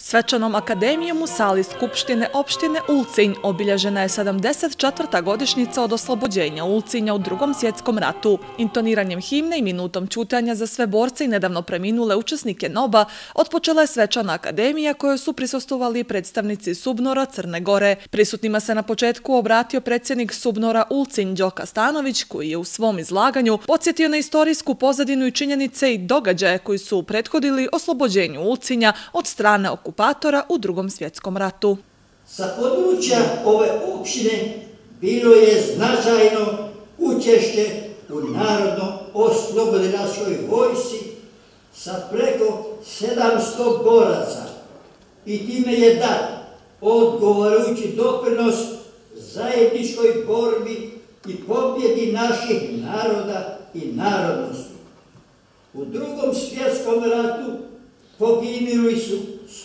Svečanom akademijom u sali Skupštine opštine Ulcinj obilježena je 74. godišnjica od oslobođenja Ulcinja u Drugom svjetskom ratu. Intoniranjem himne i minutom ćutanja za sve borce i nedavno preminule učesnike NOB-a otpočela je svečana akademija kojoj su prisustvovali predstavnici SUBNOR-a Crne Gore. Prisutnima se na početku obratio predsjednik SUBNOR-a Ulcinj Đoko Stanović, koji je u svom izlaganju podsjetio na istorijsku pozadinu i činjenice i događaje koji su prethodili oslobođenju Ulcinja od strane okupatora u Drugom svjetskom ratu. Sa područja ove opštine bilo je značajno učešće u narodno-oslobodilačkoj vojsci sa preko 700 boraca i time je dat odgovarajući doprinos zajedničkoj borbi i pobjedi naših naroda i narodnosti. U Drugom svjetskom ratu poginuli su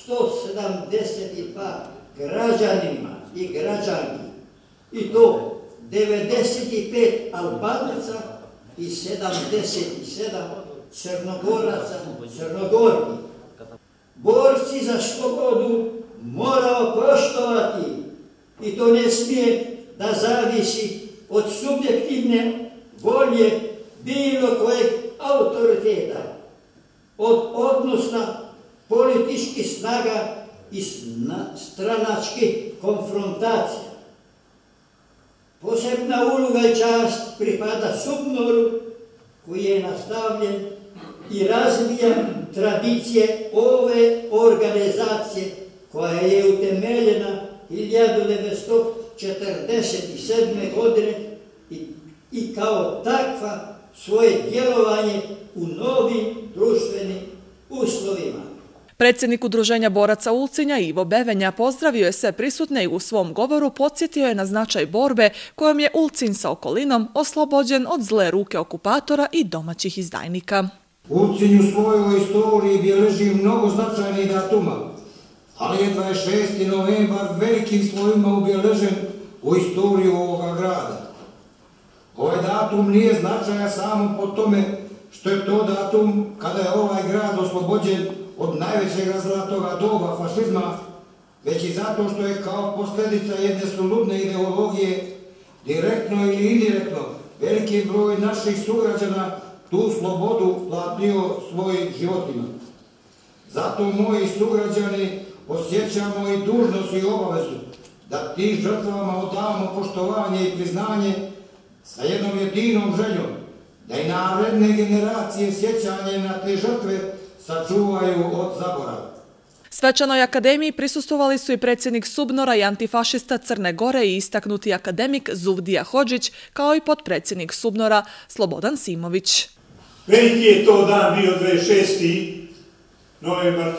172 građanima i građanki, i to 95 Albanaca i 77 Crnogoraca, Crnogorki. Borci za slobodu moramo poštovati i to ne smije da zavisi od subjektivne volje bilo kojeg autoriteta, od odnosa političkih snaga i stranačkih konfrontacija. Posebna uloga i čast pripada SUBNOR-u, koji je nastavljen i razvija tradicije ove organizacije koja je utemeljena 1947. godine i kao takva svoje djelovanje u novim društvenim uslovima. Predsjednik Udruženja boraca Ulcinja Ivo Bevenja pozdravio je sve prisutne i u svom govoru podsjetio je na značaj borbe kojom je Ulcinj sa okolinom oslobođen od zle ruke okupatora i domaćih izdajnika. Ulcinj u svojoj istoriji bilježi mnogo značajnih datuma, ali je 26. novembar velikim slovima obilježen u istoriju ovoga grada. Ovaj datum nije značajan samo po tome što je to datum kada je ovaj grad oslobođen od najvećeg zlatoga doba fašizma, već i zato što je kao posljedica jedne suludne ideologije direktno ili indirektno veliki broj naših sugrađana tu slobodu platio svojim životima. Zato moji sugrađani osjećamo i dužnost i obavezu da tim žrtvama odamo poštovanje i priznanje sa jednom jedinom željom, da i naredne generacije sjećanje na te žrtve sačuvaju od zaborava. Svečanoj akademiji prisustvovali su i predsjednik SUBNOR-a i antifašista Crne Gore i istaknuti akademik Zuvdija Hodžić, kao i potpredsjednik SUBNOR-a Slobodan Simović. Veliki je to dan bio 26. novembar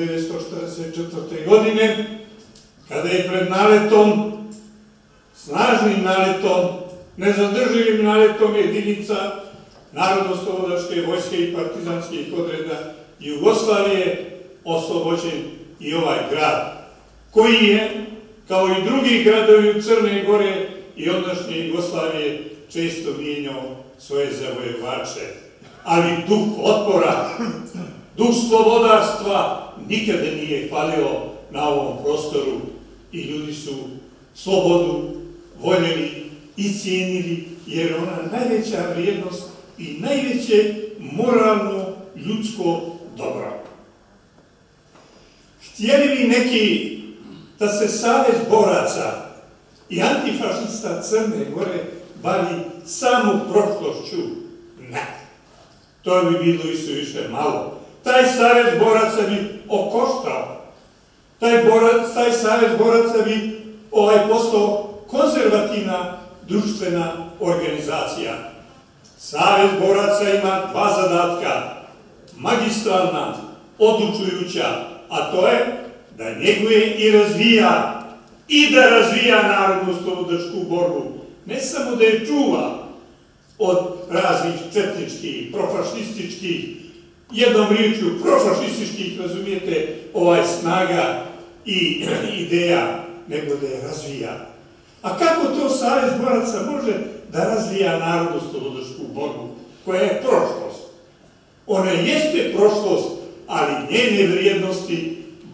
1944. godine, kada je pred naletom, snažnim naletom, nezadrživim naletom jedinica Narodno-slobodačke vojske i partizanskih odreda Jugoslavije oslobođen i ovaj grad, koji je, kao i drugi gradovi u Crne Gore i ondašnje Jugoslavije, često mijenjao svoje zavojevače. Ali duh otpora, duh slobodarstva nikada nije falio na ovom prostoru i ljudi su slobodu voljeli i cijenili, jer ona najveća vrijednost i najveće moralno ljudsko dobro. Htjeli bi neki da se Savez boraca i antifašista Crne Gore bavi samo prošlošću? Ne. To bi bilo isto više malo. Taj Savez boraca bi okoštao. Taj Savez boraca bi postao konzervativna društvena organizacija. Savez boraca ima dva zadatka, magistralna, odlučujuća, a to je da njeguje i da razvija narodno-slobodačku borbu. Ne samo da je čuva od raznih četničkih, profašističkih, jednom riječju profašističkih, razumijete, snaga i ideja, nego da je razvija. A kako to Savez boraca može da razvija narodno-slobodačku borbu, koja je prošlost? Ona jeste prošlost, ali njene vrijednosti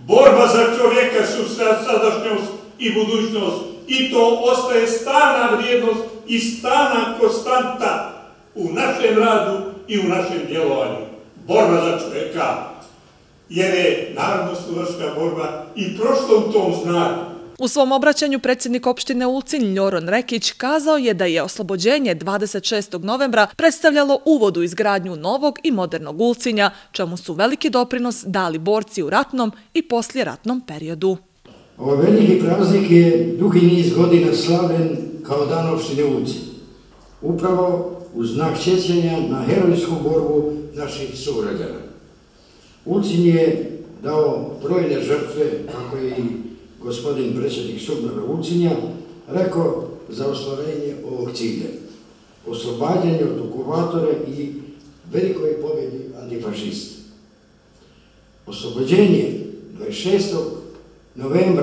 Borba za čovjeka su sadašnjost i budućnost i to ostaje stalna vrijednost i stalna konstanta u našem radu i u našem djelovanju. Borba za čovjeka, jer je narodnooslobodilačka borba i prošla u tom znaku. U svom obraćanju predsjednik opštine Ulcinj Njoron Rekić kazao je da je oslobođenje 26. novembra predstavljalo uvod u izgradnju novog i modernog Ulcinja, čemu su veliki doprinos dali borci u ratnom i poslijeratnom periodu. Ovaj veliki praznik je dugi niz godina slavljen kao dan opštine Ulcinj, upravo u znak sjećanja na herojsku borbu naših sugrađana. Ulcinj je dao brojne žrtve, kako je i gospodin predsjednik SUBNOR-a Ulcinja rekao, za ostvarenje ovog cilja, oslobađanje od okupatora i velikoj pobjedi antifašista. Oslobođenje 26. novembra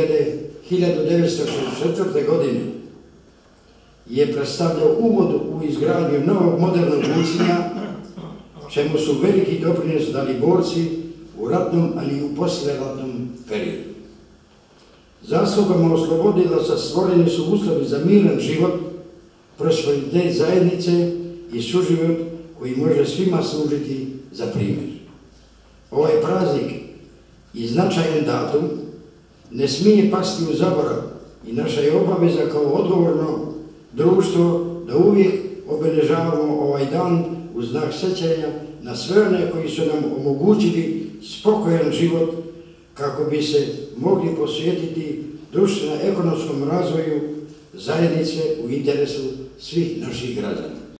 1964. godine je predstavljao uvod u izgradnju novog modernog Ulcinja, čemu su veliki doprinos dali borci u ratnom, ali i u poslijeratnom periodu. Zaslugama oslobodilaca stvoreni su uslovi za miran život, prosperitet zajednice i suživot koji može svima služiti za primjer. Ovaj praznik i značajan datum ne smije pasti u zaborav i naša je obaveza kao odgovorno društvo da uvijek obilježavamo ovaj dan u znak sjećanja na sve one koji su nam omogućili spokojan život kako bi se mogli posvetiti društveno-ekonomskom razvoju zajednice u interesu svih naših građana.